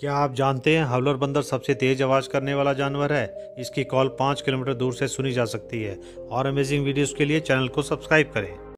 क्या आप जानते हैं हवलर बंदर सबसे तेज आवाज़ करने वाला जानवर है। इसकी कॉल 5 किलोमीटर दूर से सुनी जा सकती है। और अमेजिंग वीडियोस के लिए चैनल को सब्सक्राइब करें।